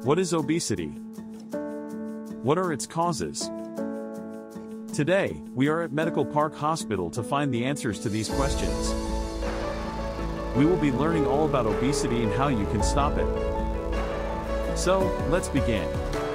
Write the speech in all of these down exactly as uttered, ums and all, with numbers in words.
What is obesity? What are its causes? Today, we are at Medical Park Hospital to find the answers to these questions. We will be learning all about obesity and how you can stop it. So, let's begin.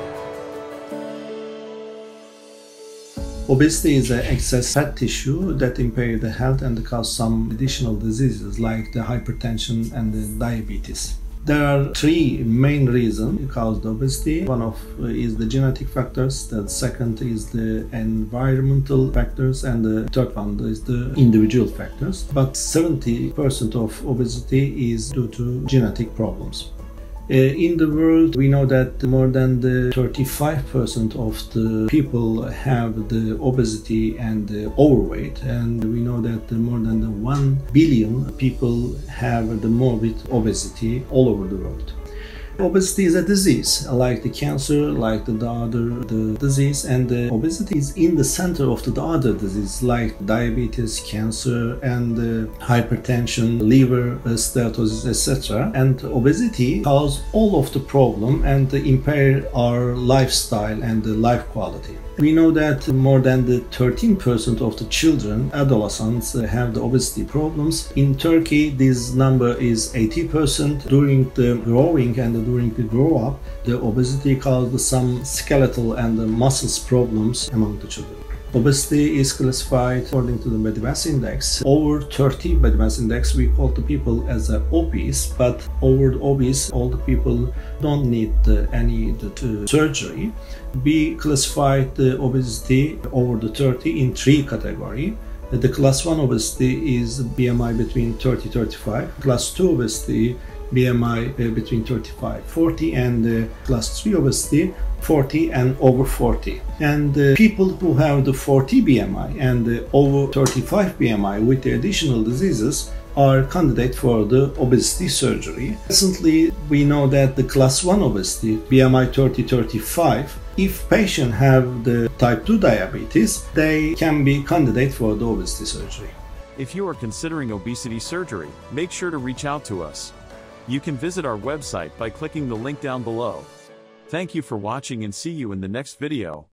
Obesity is an excess fat tissue that impair the health and cause some additional diseases like the hypertension and the diabetes. There are three main reasons cause the obesity. One of uh, is the genetic factors, the second is the environmental factors, and the third one is the individual factors. But seventy percent of obesity is due to genetic problems. Uh, in the world, we know that more than the thirty-five percent of the people have the obesity and the overweight, and we know that more than the one billion people have the morbid obesity all over the world. Obesity is a disease, like the cancer, like the other the disease, and the obesity is in the center of the other disease, like diabetes, cancer, and uh, hypertension, liver uh, steatosis, et cetera. And obesity causes all of the problem and impair our lifestyle and the life quality. We know that more than the thirteen percent of the children, adolescents, have the obesity problems. In Turkey, this number is eighty percent. During the growing and during the grow up, the obesity causes some skeletal and muscles problems among the children. Obesity is classified according to the body mass index. Over thirty body mass index, we call the people as a obese, but over the obese, all the people don't need uh, any the, uh, surgery. We classified the obesity over the thirty in three categories. The class one obesity is B M I between thirty to thirty-five. Class two obesity, B M I uh, between thirty-five to forty, and uh, class three obesity, forty and over forty. And uh, people who have the forty B M I and uh, over thirty-five B M I with the additional diseases are candidate for the obesity surgery. Recently, we know that the class one obesity, B M I thirty to thirty-five, if patients have the type two diabetes, they can be candidate for the obesity surgery. If you are considering obesity surgery, make sure to reach out to us. You can visit our website by clicking the link down below. Thank you for watching and see you in the next video.